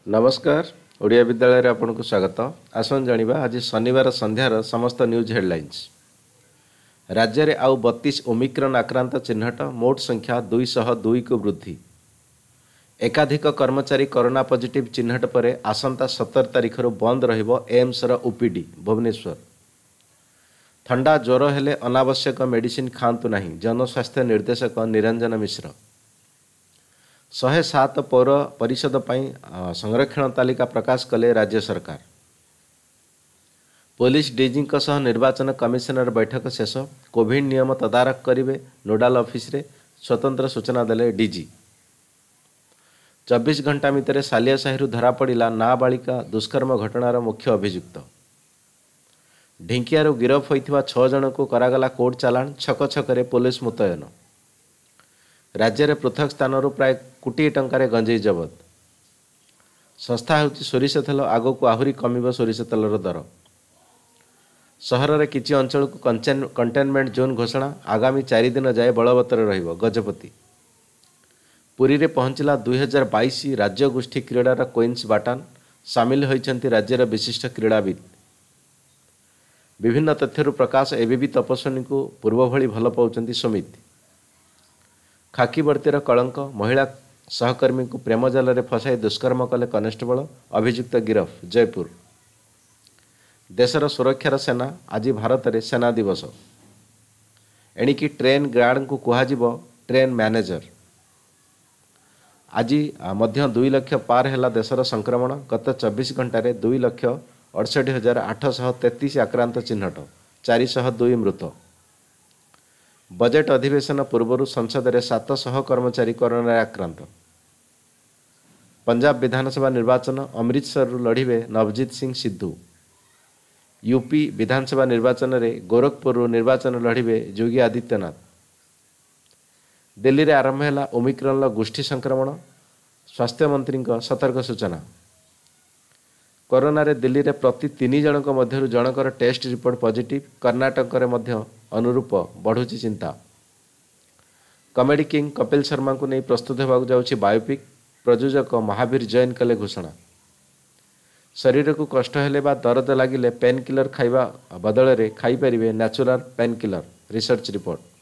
नमस्कार। ओडिया विद्यालय रे आपनको स्वागत। आसन जानिबा आज शनिवार संध्यार समस्त न्यूज हेडलाइंस। राज्य में आउ 32 ओमिक्रॉन आक्रांत चिन्हट, मोट संख्या 202 को वृद्धि। एकाधिक कर्मचारी कोरोना पॉजिटिव चिन्हट पर आसंता 17 तारिख बंद रहिबो एम्स र ओपीडी भुवनेश्वर। ठंडा ज्वर हेले अनावश्यक मेडिसिन खांतु नहीं, जनस्वास्थ्य निर्देशक निरंजन मिश्र। 107 पौर परिषद ପାଇଁ संरक्षण तालिका प्रकाश कले राज्य सरकार। पुलिस डीजी निर्वाचन कमिशनर बैठक शेष, कोविड नियम तदारख करेंगे नोडाल ऑफिस रे, स्वतंत्र सूचना देले डीजी। 24 घंटा भितर सालिया साहिरु धरा पड़ा नाबालिका दुष्कर्म घटनार मुख्य अभियुक्त। ढिंकियारू गिरफ होइथिबा 6 जन को करागला कोर्ट चालाण, छक छकरे पुलिस मुतयन। राज्य में पृथक स्थान प्राय कोटी टंकार गंजेई जबत। संस्था होची सोरिष तेल, आग को आहरी कमिब सोरिष तेलर दर। सहर में किछि अंचल को कंटेनमेंट जोन घोषणा, आगामी 4 दिन जाए बलवत्तर रहिबो गजपति। पुरी रे पहुंचला 2022 राज्य गोष्ठी क्रीडार क्वीन्स बाटान, सामिल होइछन्ति राज्यर विशिष्ट क्रीड़ाविद। विभिन्न तथ्यरु प्रकाश एबे भी तपस्विनी को पूर्व भली भल पाउछन्ति समिति। खाकी बर्तीर कलंक, महिला सहकर्मी को प्रेम जाल रे फसाई दुष्कर्म कले कनेस्टेबल, अभियुक्त गिरफ जयपुर। देशर सुरक्षार सेना, आज भारत में सेना दिवस। एणिकी ट्रेन गार्ड को कुहाजिबो ट्रेन मैनेजर। आज मध्य 2 लाख पार है देशर संक्रमण। गत 24 घंटे 2,68,833 आक्रांत चिन्हट, 402 मृत। बजेट अधिवेशन पूर्व संसद में 700 कर्मचारी कोरोना आक्रांत। पंजाब विधानसभा निर्वाचन, अमृतसर लड़िबे नवजीत सिंह सिद्धू। यूपी विधानसभा निर्वाचन में गोरखपुर निर्वाचन लड़िबे योगी आदित्यनाथ। दिल्ली में आरंभ है ओमिक्रॉन गोष्ठी संक्रमण, स्वास्थ्य मंत्री सतर्क सूचना। कोरोना रे दिल्ली रे प्रति 3 जनक मध्यरु जनकर टेस्ट रिपोर्ट पॉजिटिव। कर्नाटक रे मध्य अनुरूप बढ़ुची चिंता। कॉमेडी किंग कपिल शर्मा को नहीं प्रस्तुत होगा जाउछि बायोपिक, प्रयोजक महावीर जैन कले घोषणा। शरीर को कष्ट हेले बा दर्द लगिले पेन किलर खाइबा बदल रे खाई परिबे natural pain killer, research report.